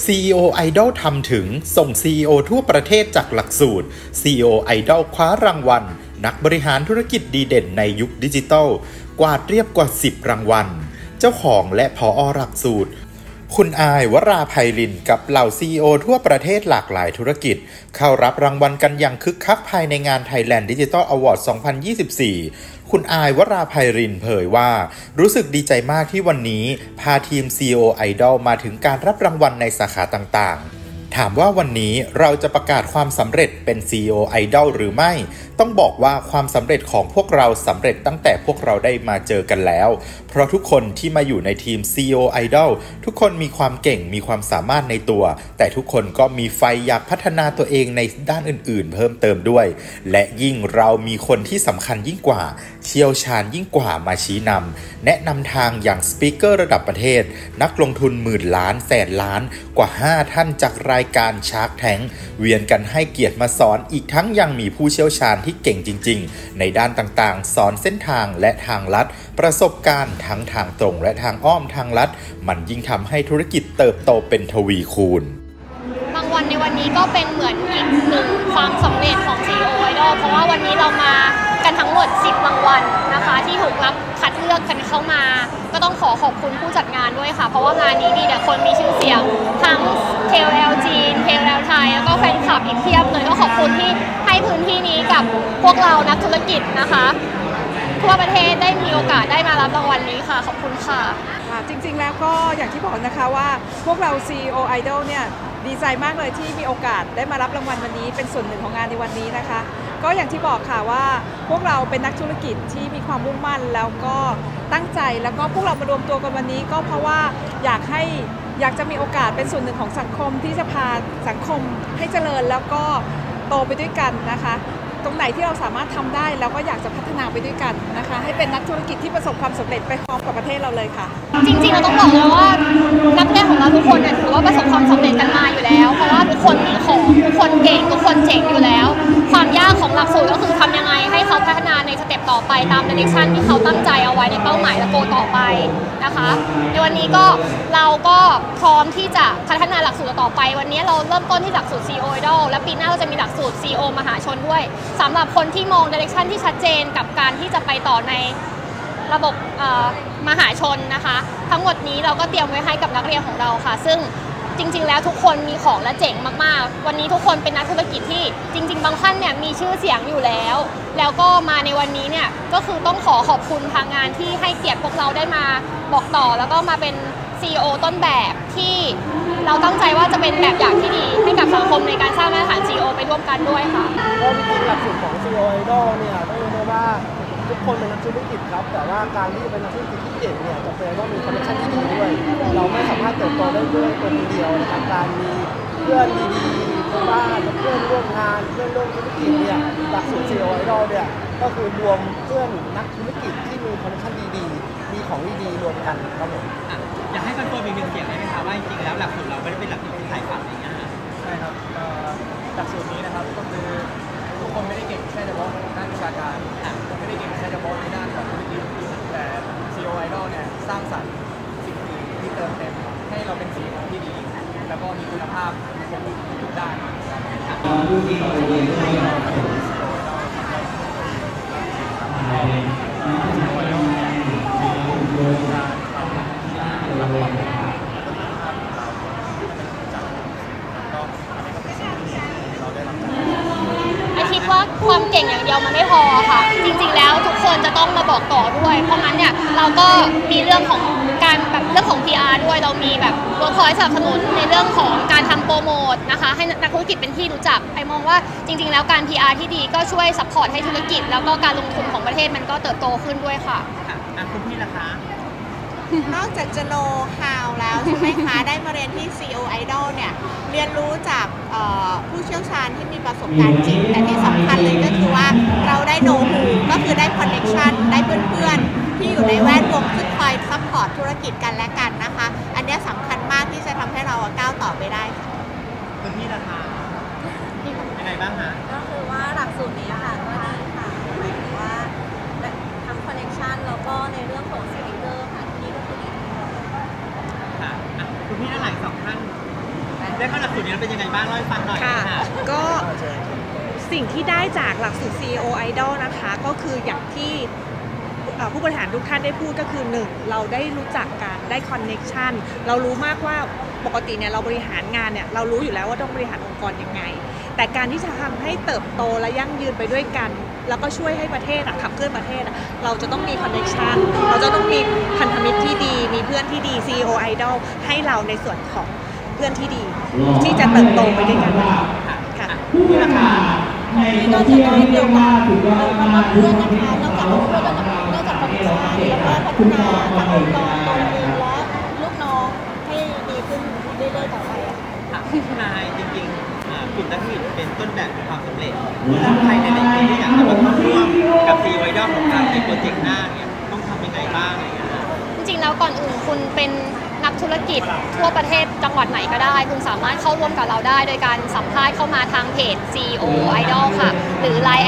CEO Idol ทำถึงส่ง CEO ทั่วประเทศจากหลักสูตร CEO Idol คว้ารางวัลนักบริหารธุรกิจดีเด่นในยุคดิจิทัลกวาดเรียบกว่า10รางวัลเจ้าของและผอ.หลักสูตรคุณอายวราไพรินทร์กับเหล่า CEO ทั่วประเทศหลากหลายธุรกิจเข้ารับรางวัลกันอย่างคึกคักภายในงาน Thailand Digital Award 2024 คุณอายวราไพรินทร์เผยว่ารู้สึกดีใจมากที่วันนี้พาทีม CEO Idol มาถึงการรับรางวัลในสาขาต่างๆถามว่าวันนี้เราจะประกาศความสำเร็จเป็น CEO Idol หรือไม่ต้องบอกว่าความสำเร็จของพวกเราสำเร็จตั้งแต่พวกเราได้มาเจอกันแล้วเพราะทุกคนที่มาอยู่ในทีม CEO Idol ทุกคนมีความเก่งมีความสามารถในตัวแต่ทุกคนก็มีไฟอยากพัฒนาตัวเองในด้านอื่นๆเพิ่มเติมด้วยและยิ่งเรามีคนที่สำคัญยิ่งกว่าเชี่ยวชาญยิ่งกว่ามาชี้นำแนะนำทางอย่างสปีกเกอร์ระดับประเทศนักลงทุนหมื่นล้านแสนล้านกว่า5ท่านจากรายการ Shark Tank เวียนกันให้เกียรติมาสอนอีกทั้งยังมีผู้เชี่ยวชาญที่เก่งจริงๆในด้านต่างๆสอนเส้นทางและทางลัดประสบการณ์ทั้งทางตรงและทางอ้อมทางลัดมันยิ่งทำให้ธุรกิจเติบโตเป็นทวีคูณรางวัลในวันนี้ก็เป็นเหมือนอีกหนึ่งความสำเร็จของ CEO Idol เพราะว่าวันนี้เรามากันทั้งหมด10รางวัลนะคะที่ถูกรับคัดเลือกกันเข้ามาก็ต้องขอบคุณผู้จัดงานด้วยค่ะเพราะว่างานนี้มีแต่คนมีชื่อเสียงทั้ง KOL จีน KOL ไทยแล้วก็แฟนคลับอีกเพียบเลยก็ขอบคุณที่ให้พื้นที่นี้กับพวกเรานักธุรกิจนะคะทั่วประเทศได้มีโอกาสได้มารับรางวัลนี้ค่ะขอบคุณค่ะจริงๆแล้วก็อย่างที่บอกนะคะว่าพวกเรา CEO Idol เนี่ยดีใจมากเลยที่มีโอกาสได้มารับรางวัลวันนี้เป็นส่วนหนึ่งของงานในวันนี้นะคะก็อย่างที่บอกค่ะว่าพวกเราเป็นนักธุรกิจที่มีความมุ่งมั่นแล้วก็ตั้งใจแล้วก็พวกเรามารวมตัวกันวันนี้ก็เพราะว่าอยากจะมีโอกาสเป็นส่วนหนึ่งของสังคมที่จะพาสังคมให้เจริญแล้วก็โตไปด้วยกันนะคะตรงไหนที่เราสามารถทำได้เราก็อยากจะพัฒนาไปด้วยกันนะคะให้เป็นนักธุรกิจที่ประสบความสำเร็จไปพร้อมกับประเทศเราเลยค่ะจริงๆเราต้องบอกเลยว่านักเรียนของเราทุกคนเนี่ยถือว่าประสบความสำเร็จกันมาอยู่แล้วเพราะว่าทุกคนมีของทุกคนเก่งทุกคนเจ๋งอยู่แล้วความยากของหลักสูตรก็คือทำยังไงให้เขาพัฒนาในสเต็ปต่อไปตามดิเรกชันที่เขาตั้งใจเอาไว้ในเป้าหมายและโกต่อไปนะคะในวันนี้ก็เราก็พร้อมที่จะพัฒนาหลักสูตรต่อไปวันนี้เราเริ่มต้นที่หลักสูตร CEO Idol และปีหน้าเราจะมีหลักสูตร CEO มหาชนด้วยสำหรับคนที่มองดิเรกชันที่ชัดเจนกับการที่จะไปต่อในระบบมหาชนนะคะทั้งหมดนี้เราก็เตรียมไว้ให้กับนักเรียนของเราค่ะซึ่งจริงๆแล้วทุกคนมีของและเจ๋งมากๆวันนี้ทุกคนเป็นนักธุรกิจที่จริงๆบางท่านเนี่ยมีชื่อเสียงอยู่แล้วแล้วก็มาในวันนี้เนี่ยก็คือต้องขอบคุณทางงานที่ให้เกียรติพวกเราได้มาบอกต่อแล้วก็มาเป็น CEO ต้นแบบที่เราตั้งใจว่าจะเป็นแบบอย่างที่ดีให้กับสังคมในการสร้างมาตรฐาน CEO ไปร่วมกันด้วยค่ะก็จริงๆหลักสูตรของ CEO Idol เนี่ยต้องเรียกได้ว่าทุกคนเป็นนักธุรกิจครับแต่ว่าการที่จะเป็นนักธุรกิจที่เก่งเนี่ยจะเป็นต้องมีคอนเนคชั่นที่ดีด้วยเราไม่สามารถเติบโตได้ด้วยตัวเดียวนะครับการมีเพื่อนดีๆเพื่อนบ้านเพื่อนร่วมงานเพื่อนร่วมธุรกิจเนี่ยหลักสูตร CEO Idol เนี่ยก็คือรวมเพื่อนนักธุรกิจที่มีคอนเนคชั่นดีๆมีของดีๆรวมกันครับผมอยากให้กันตัวมีหนึ่งเสียงได้ไหมคะว่าจริงๆแล้วหลักสูตรเราไม่ได้เป็นหลักสูตรที่ขายฝันอะไรเงี้ยใช่ครับหลักสูตรนี้นะครับก็คือทุกคนไม่ได้เก่งแค่เฉพาะด้านวิชาการไม่ได้เก่งแค่เฉพาะในด้านของธุรกิจแต่ CEO Idol เนี่ยสร้างสรรค์สิ่งดีที่เติมเต็มให้เราเป็นสีของที่ดีแล้วก็มีคุณภาพในทุกด้านคิดว่าความเก่งอย่างเดียวมันไม่พอค่ะจริงๆแล้วทุกคนจะต้องมาบอกต่อด้วยเพราะงั้นเนี่ยเราก็มีเรื่องของการแบบเรื่องของ PR ด้วยเรามีแบบเวิร์คพอยต์สนับสนุนในเรื่องของการทำโปรโมทนะคะให้นักธุรกิจเป็นที่รู้จักไอมองว่าจริงๆแล้วการ PR ที่ดีก็ช่วยซัพพอร์ตให้ธุรกิจแล้วก็การลงทุนของประเทศมันก็เติบโตขึ้นด้วยค่ะคุณพี่ล่ะคะนอกจากจะโน้ตฮาวแล้วใช่ไหมคะได้มาเรียนที่ CEO Idol เนี่ยเรียนรู้จากผู้เชี่ยวชาญที่มีประสบการณ์จริงแต่ที่สำคัญเลยก็คือว่าเราได้โน้ตฮูก็คือได้คอนเนคชั่นได้เพื่อนๆที่อยู่ในแวดวงซึ่งคอยซัพพอร์ตธุรกิจกันและกันนะคะอันนี้สำคัญมากที่จะทำให้เราก้าวต่อไปได้ค่ะคุณพี่ล่ะคะยังไงบ้างคะก็คือว่าหลักสูตรนี้ค่ะก็ดีค่ะหมายถึงว่าทำคอนเนคชั่นแล้วก็ในเรื่องของสปีกเกอร์ค่ะที่ก็คือดีค่ะคุณพี่ทั้งหลาย2ท่านสิ่งที่ได้จากหลักสูตร CEO Idol นะคะก็คืออย่างที่ผู้บริหารทุกท่านได้พูดก็คือ1เราได้รู้จักกันได้คอนเน็กชันเรารู้มากว่าปกติเนี่ยเราบริหารงานเนี่ยเรารู้อยู่แล้วว่าต้องบริหารองค์กรยังไงแต่การที่จะทำให้เติบโตและยั่งยืนไปด้วยกันแล้วก็ช่วยให้ประเทศขับเคลื่อนประเทศเราจะต้องมีคอนเน็กชันเราจะต้องมีพันธมิตรที่ดีมีเพื่อนที่ดี CEO Idol ให้เราในส่วนของเพื่อนที่ดีที่จะเติบโตไปด้วยกันค่ะที่ก็จะได้มีโอกาสมาเพื่อนนะคะนอกจากเพื่อนนอกจากคอนเนคชั่นแล้วก็พัฒนาทั้งองค์กรตนเองและลูกน้องให้ดีขึ้นเรื่อยๆต่อไปค่ะนายจริงๆกลุ่มนักธุรกิจเป็นต้นแบบของความสำเร็จถ้าใครในหลายๆคนที่อยากจะมาเข้าร่วมกับCEO Idolของเราในโปรเจกต์หน้าเนี่ยต้องทำยังไงบ้างอะไรอย่างเงี้ยจริงๆแล้วก่อนอื่นคุณเป็นนักธุรกิจทั่วประเทศจังหวัดไหนก็ได้คุณสามารถเข้าร่วมกับเราได้โดยการสัมภาษณ์เข้ามาทางเพจ CEO Idol ค่ะหรือ Line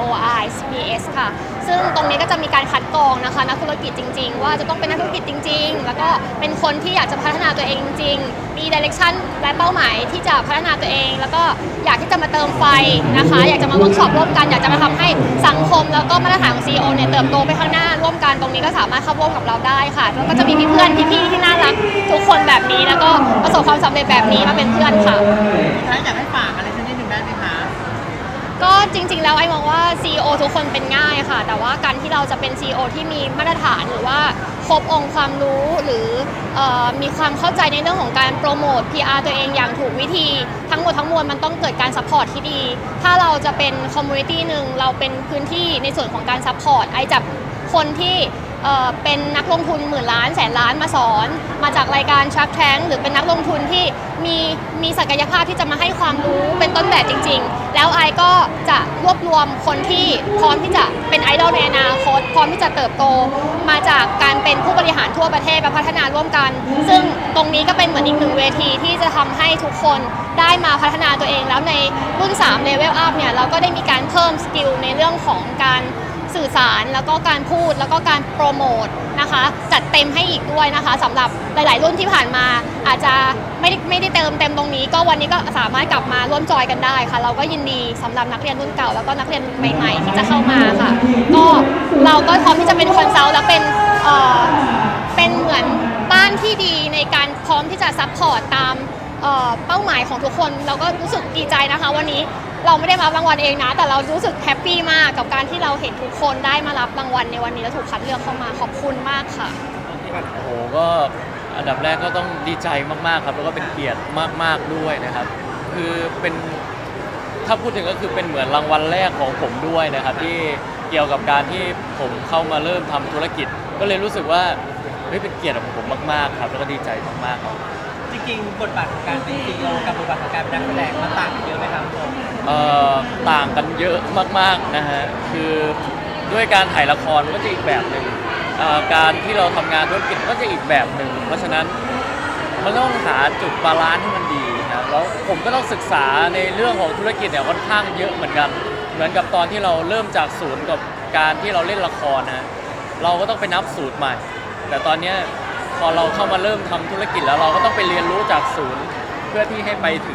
@CEOISBS ค่ะซึ่งตรงนี้ก็จะมีการคัดกรองนะคะนักธุรกิจจริงๆว่าจะต้องเป็นนักธุรกิจจริงๆแล้วก็เป็นคนที่อยากจะพัฒนาตัวเองจริงๆมี direction และเป้าหมายที่จะพัฒนาตัวเองแล้วก็อยากที่จะมาเติมไฟนะคะอยากจะมาเวิร์กช็อปร่วมกันอยากจะมาทำให้สังคมแล้วก็มาตรฐานของ CEO เนี่ยเติบโตไปข้างหน้าร่วมกันตรงนี้ก็สามารถเข้าร่วมกับเราได้ค่ะแล้วก็จะมีเพื่อนพี่ๆที่น่ารักทุกคนแบบนี้แล้วก็ประสบความสำเร็จแบบนี้มาเป็นเพื่อนค่ะถ้าอยากให้ฝากอะไรสักนิดหนึ่งได้ไหมคะก็จริงๆแล้วไอ้มองว่า CEO ทุกคนเป็นง่ายค่ะแต่ว่าการที่เราจะเป็น CEO ที่มีมาตรฐานหรือว่าครบองค์ความรู้หรือมีความเข้าใจในเรื่องของการโปรโมท PR ตัวเองอย่างถูกวิธีทั้งหมดทั้งมวลมันต้องเกิดการซัพพอร์ตที่ดีถ้าเราจะเป็นคอมมูนิตี้หนึ่งเราเป็นพื้นที่ในส่วนของการซัพพอร์ตไอ้จับคนที่เป็นนักลงทุนหมื่นล้านแสนล้านมาสอนมาจากรายการ Shark Tank หรือเป็นนักลงทุนที่มีศักยภาพที่จะมาให้ความรู้เป็นต้นแบบจริงๆแล้วไอก็จะรวบรวมคนที่พร้อมที่จะเป็นไอดอลในอนาคตพร้อมที่จะเติบโตมาจากการเป็นผู้บริหารทั่วประเทศมาพัฒนาร่วมกันซึ่งตรงนี้ก็เป็นเหมือนอีกหนึ่งเวทีที่จะทำให้ทุกคนได้มาพัฒนาตัวเองแล้วในรุ่น3 Level Up เนี่ยเราก็ได้มีการเพิ่มสกิลในเรื่องของการสื่อสารแล้วก็การพูดแล้วก็การโปรโมทนะคะจัดเต็มให้อีกด้วยนะคะสำหรับหลายๆรุ่นที่ผ่านมาอาจจะไม่ได้เติมเต็มตรงนี้ก็วันนี้ก็สามารถกลับมาร่วมจอยกันได้ค่ะเราก็ยินดีสำหรับนักเรียนรุ่นเก่าแล้วก็นักเรียนใหม่ๆที่จะเข้ามาค่ะก็เราก็พร้อมที่จะเป็นคอนซัลท์และเป็นเหมือนบ้านที่ดีในการพร้อมที่จะซัพพอร์ตตามเป้าหมายของทุกคนเราก็รู้สึกดีใจนะคะวันนี้เราไม่ได้มารับรางวัลเองนะแต่เรารู้สึกแฮปปี้มากกับการที่เราเห็นทุกคนได้มารับรางวัลในวันนี้และถูกคัดเลือกเข้ามาขอบคุณมากค่ะโอ้โหก็อันดับแรกก็ต้องดีใจมากๆครับแล้วก็เป็นเกียรติมากๆด้วยนะครับคือเป็นถ้าพูดถึงก็คือเป็นเหมือนรางวัลแรกของผมด้วยนะครับที่เกี่ยวกับการที่ผมเข้ามาเริ่มทำธุรกิจก็เลยรู้สึกว่าเป็นเกียรติของผมมากๆครับแล้วก็ดีใจมากๆครับจริงๆบทบาทของการเป็น CEO กับบทบาทของการเป็นนักแสดงมันต่างกันเยอะไหมครับต่างกันเยอะมากๆนะฮะคือด้วยการถ่ายละครก็จะอีกแบบหนึ่งการที่เราทำงานธุรกิจก็จะอีกแบบหนึ่งเพราะฉะนั้นมันต้องหาจุดบาลานซ์ที่มันดีนะแล้วผมก็ต้องศึกษาในเรื่องของธุรกิจเนี่ยค่อนข้างเยอะเหมือนกันเหมือนกับตอนที่เราเริ่มจากศูนย์กับการที่เราเล่นละครนะเราก็ต้องไปนับสูตรใหม่แต่ตอนนี้พอเราเข้ามาเริ่มทำธุรกิจแล้วเราก็ต้องไปเรียนรู้จากศูนย์เพื่อที่ให้ไปถึง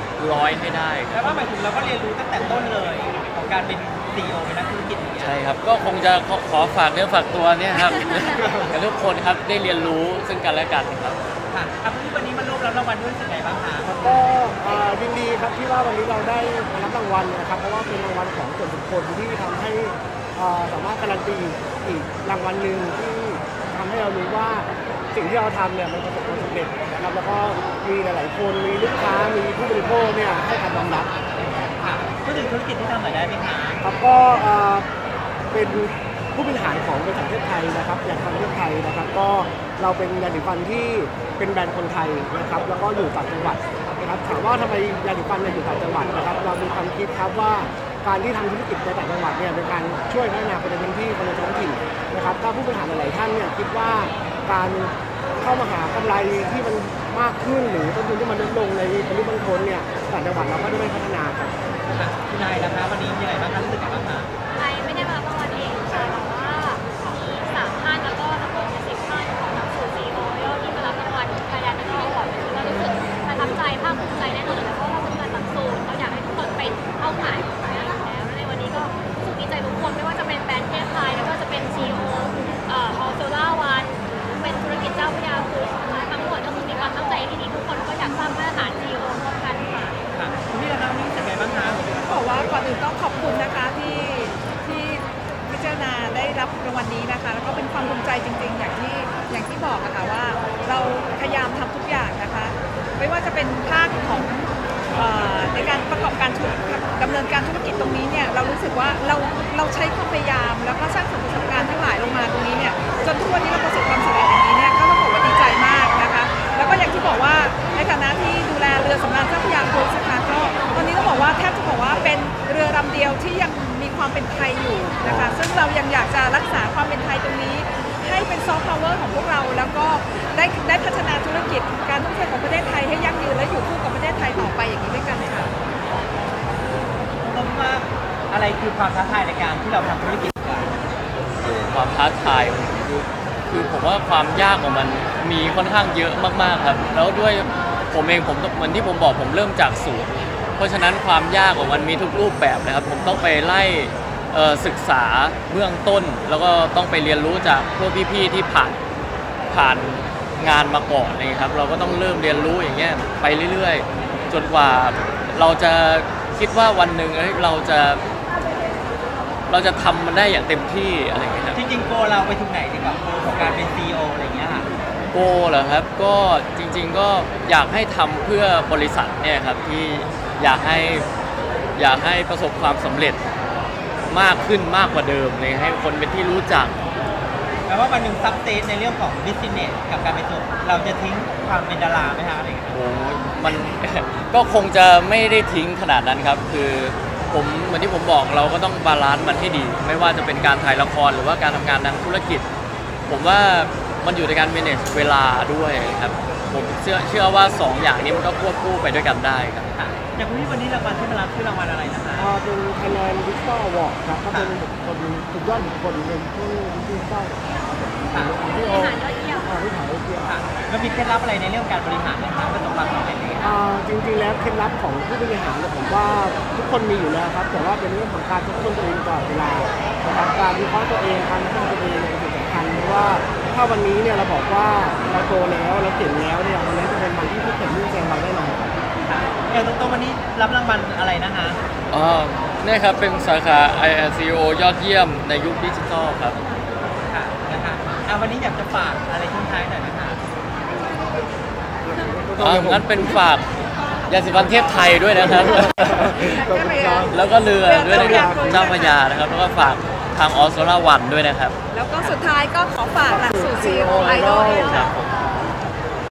100ให้ได้แล้วก็หมายถึงเราก็เรียนรู้ตั้งแต่ต้นเลยของการเป็น CEO เป็นนักธุรกิจใช่ครับก็คงจะขอฝากเนื้อฝากตัวเนี่ยครับกับทุกคนครับได้เรียนรู้ซึ่งกันและกันครับค่ะที่วันนี้มาร่วมรับรางวัลด้วยเป็นไงบ้างคะก็ยินดีครับที่ว่าวันนี้เราได้รับรางวัลนะครับเพราะว่าเป็นรางวัลของส่วนบุคคลที่ทำให้สามารถการันตีอีกรางวัลหนึ่งที่ทำให้เรารู้ว่าสิ่งที่เราทำเนี่ยมันประสบความสำเร็จนะครับแล้วก็มีหลายๆคนมีลูกค้ามีผู้บริโภคเนี่ยให้การยอมรับพูดถึงธุรกิจที่ทำหน่อยได้ไหมคะครับก็เป็นผู้บริหารของบริษัทประเทศไทยนะครับอย่างประเทศไทยนะครับก็เราเป็นยาสีฟันที่เป็นแบรนด์คนไทยนะครับแล้วก็อยู่ต่างจังหวัดนะครับถามว่าทำไมยาสีฟันอยู่ต่างจังหวัดนะครับเรามีความคิดครับว่าการที่ทำธุรกิจในต่างจังหวัดเนี่ยเป็นการช่วยพัฒนาคนในพื้นที่คนในท้องถิ่นนะครับถ้าผู้บริหารหลายๆท่านเนี่ยคิดว่าการเข้ามาหากำไรที่มันมากขึ้นหรือต้นทุนที่มันลดลงในปริมาณคนเนี่ยต่างจังหวัดเราก็ได้ไม่พัฒนาครับคุณนายนะคะวันนี้มีอะไรบ้างคะรู้สึกยังไงบ้างคะไอไม่ได้มารับรางวัลเองค่ะแต่ว่ามี3 ท่านแล้วก็ทั้งหมด10 ท่านของหลักสูตร CEO ที่มารับรางวัล Thailand National Award ก็รู้สึกประทับใจภาคภูมิใจแน่นอนแล้วก็เราทำงานหลักสูตรเราอยากให้ทุกคนไปเอาหมายของว่าเราใช้ความพยายามแล้วก็สร้างสรรค์ประสบการณ์ทั้งหลายลงมาตรงนี้เนี่ยจนทุกวันนี้เราประสบความสำเร็จอย่างนี้เนี่ยก็ต้องบอกว่าดีใจมากนะคะแล้วก็อย่างที่บอกว่าในฐานะที่ดูแลเรือสำราญเจ้าพระยาครูสนะคะก็ตอนนี้ต้องบอกว่าแทบจะบอกว่าเป็นเรือลำเดียวที่ยังมีความเป็นไทยอยู่นะคะซึ่งเรายังอยากจะรักษาความเป็นไทยตรงนี้ให้เป็นซอฟต์พาวเวอร์ของพวกเราแล้วก็ได้พัฒนาธุรกิจการท่องเที่ยวของประเทศไทยให้ยั่งยืนและอยู่คู่กับประเทศไทยต่อไปอย่างนี้ด้วยกันค่ะต้นว่าอะไรคือความท้าทายในการที่เราทำธุรกิจกันความท้าทายคือผมว่าความยากของมันมีค่อนข้างเยอะมากๆครับแล้วด้วยผมเองผมเหมือนที่ผมบอกผมเริ่มจากศูนย์เพราะฉะนั้นความยากของมันมีทุกรูปแบบนะครับผมต้องไปไล่ศึกษาเบื้องต้นแล้วก็ต้องไปเรียนรู้จากพวกพี่ๆที่ผ่านงานมาก่อนนะครับเราก็ต้องเริ่มเรียนรู้อย่างเงี้ยไปเรื่อยๆจนกว่าเราจะคิดว่าวันหนึ่งเราจะทำมันได้อย่างเต็มที่อะไรอย่างเงี้ยครับจริงๆโกเราไปถึงไหนดีกว่าโกของการเป็น CEO อะไรเงี้ยค่ะโกเหรอครับก็จริงๆก็อยากให้ทำเพื่อบริษัทเนี่ยครับที่อยากให้ประสบความสำเร็จมากขึ้นมากกว่าเดิมเลยให้คนเป็นที่รู้จักแปลว่าวันหนึ่งซับเซสในเรื่องของบิสเนสกับการเป็นตัวเราจะทิ้งความเป็นดาราไหมคะอะไรอย่างเงี้ยโอ้มัน ก็คงจะไม่ได้ทิ้งขนาดนั้นครับคือผมเหมือนที่ผมบอกเราก็ต้องบาลานซ์มันให้ดีไม่ว่าจะเป็นการถ่ายละครหรือว่าการทำงานทางธุรกิจผมว่ามันอยู่ในการ manage เวลาด้วยครับผมเชื่อว่า2อย่างนี้มันก็ควบคู่ไปด้วยกันได้ครับอย่างคุณพี่วันนี้รางวัลที่มารับคือรางวัลอะไรนะคะเป็น Thailand Digital Award ครับก็เป็นบุคคลสุดยอดบุคคลหนึ่งที่ดิจิทัลที่บริหารยอดเยี่ยมที่ถ่ายเยี่ยมแล้วมีเคล็ดลับอะไรในเรื่องการบริหารนะคะประสบความสำเร็จนี้จริงๆแล้วเคล็ดลับของผู้บริหารเนี่ยผมว่าทุกคนมีอยู่แล้วครับแต่ว่าเป็นเรื่องของการทบทวนตัวเองตลอดเวลาการวิเคราะห์ตัวเองการพัฒนาตัวเองเป็นสิ่งสำคัญเพราะว่าถ้าวันนี้เนี่ยเราบอกว่าเราโตแล้วเราเก่งแล้วเนี่ยวันนี้จะเป็นวันที่ทุกคนมุ่งแซงเราได้หน่อยตรงวันนี้รับรางวัลอะไรนะคะนี่ครับเป็นสาขา CEO ยอดเยี่ยมในยุคดิจิทัลครับค่ะนะคะวันนี้อยากจะฝากอะไรทิ้งท้ายหน่อยนะคะงั้นเป็นฝากยาสีฟันเทพไทยด้วยนะครับแล้วก็เรือด้วยนะครับเจ้าพระยานะครับแล้วก็ฝากทางออสโซล่าวันด้วยนะครับแล้วก็สุดท้ายก็ขอฝากหลักสูตร CEO Idol ด้วยค่ะ